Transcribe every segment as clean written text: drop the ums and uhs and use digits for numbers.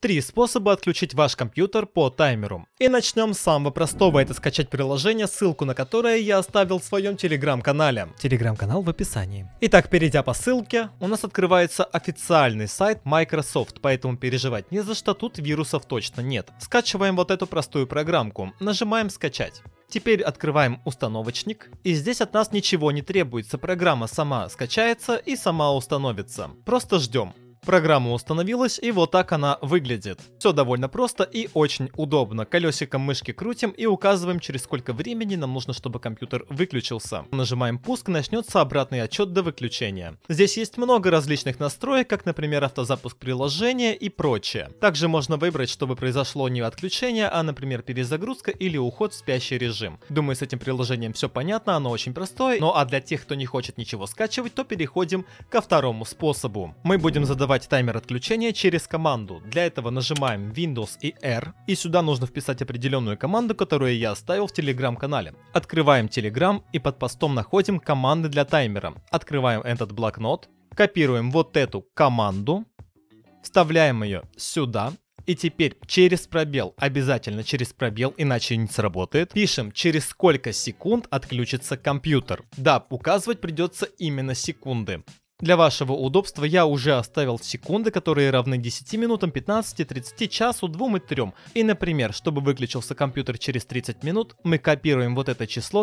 3 способа отключить ваш компьютер по таймеру. И начнем с самого простого, это скачать приложение, ссылку на которое я оставил в своем телеграм-канале. Телеграм-канал в описании. Итак, перейдя по ссылке, у нас открывается официальный сайт Microsoft, поэтому переживать не за что, тут вирусов точно нет. Скачиваем вот эту простую программку, нажимаем скачать. Теперь открываем установочник, и здесь от нас ничего не требуется, программа сама скачается и сама установится. Просто ждем. Программа установилась, и вот так она выглядит. Все довольно просто и очень удобно. Колесиком мышки крутим и указываем, через сколько времени нам нужно, чтобы компьютер выключился. Нажимаем пуск, начнется обратный отчет до выключения. Здесь есть много различных настроек, как, например, автозапуск приложения и прочее. Также можно выбрать, чтобы произошло не отключение, а, например, перезагрузка или уход в спящий режим. Думаю, с этим приложением все понятно, оно очень простое. Ну а для тех, кто не хочет ничего скачивать, то переходим ко второму способу. Мы будем задавать таймер отключения через команду. Для этого нажимаем Windows и R, и сюда нужно вписать определенную команду, которую я оставил в телеграм-канале. Открываем Telegram и под постом находим команды для таймера. Открываем этот блокнот, копируем вот эту команду, вставляем ее сюда. И теперь через пробел, обязательно через пробел, иначе не сработает, пишем, через сколько секунд отключится компьютер. Да, указывать придется именно секунды. Для вашего удобства я уже оставил секунды, которые равны 10 минутам, 15, 30, часу, 2 и 3. И, например, чтобы выключился компьютер через 30 минут, мы копируем вот это число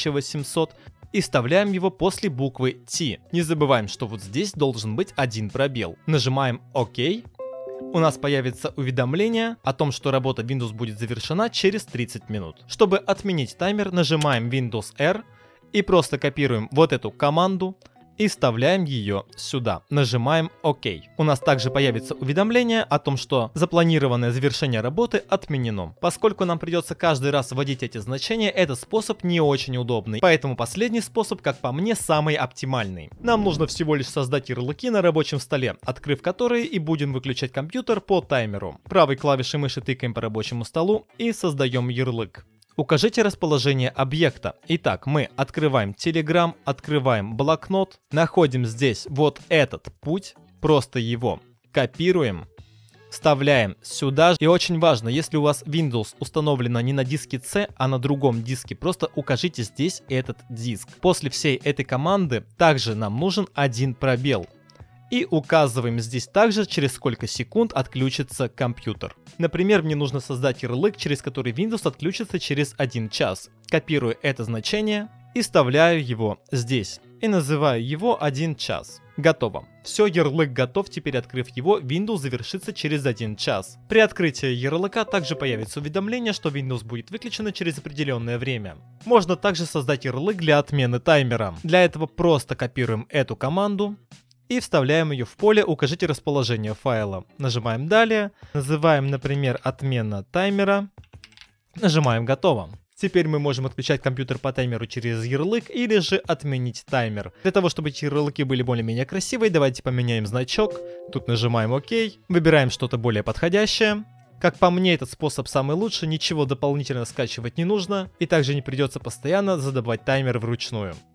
1800 и вставляем его после буквы T. Не забываем, что вот здесь должен быть один пробел. Нажимаем ОК. У нас появится уведомление о том, что работа Windows будет завершена через 30 минут. Чтобы отменить таймер, нажимаем Windows R и просто копируем вот эту команду и вставляем ее сюда. Нажимаем ОК. У нас также появится уведомление о том, что запланированное завершение работы отменено. Поскольку нам придется каждый раз вводить эти значения, этот способ не очень удобный. Поэтому последний способ, как по мне, самый оптимальный. Нам нужно всего лишь создать ярлыки на рабочем столе, открыв которые и будем выключать компьютер по таймеру. Правой клавишей мыши тыкаем по рабочему столу и создаем ярлык. Укажите расположение объекта. Итак, мы открываем Telegram, открываем блокнот, находим здесь вот этот путь, просто его копируем, вставляем сюда. И очень важно, если у вас Windows установлено не на диске C, а на другом диске, просто укажите здесь этот диск. После всей этой команды также нам нужен один пробел. И указываем здесь также, через сколько секунд отключится компьютер. Например, мне нужно создать ярлык, через который Windows отключится через 1 час. Копирую это значение и вставляю его здесь. И называю его 1 час. Готово. Все, ярлык готов, теперь открыв его, Windows завершится через 1 час. При открытии ярлыка также появится уведомление, что Windows будет выключено через определенное время. Можно также создать ярлык для отмены таймера. Для этого просто копируем эту команду и вставляем ее в поле «Укажите расположение файла». Нажимаем «Далее», называем, например, «Отмена таймера», нажимаем «Готово». Теперь мы можем отключать компьютер по таймеру через ярлык или же отменить таймер. Для того, чтобы эти ярлыки были более-менее красивые, давайте поменяем значок. Тут нажимаем «Ок», выбираем что-то более подходящее. Как по мне, этот способ самый лучший, ничего дополнительно скачивать не нужно, и также не придется постоянно задавать таймер вручную.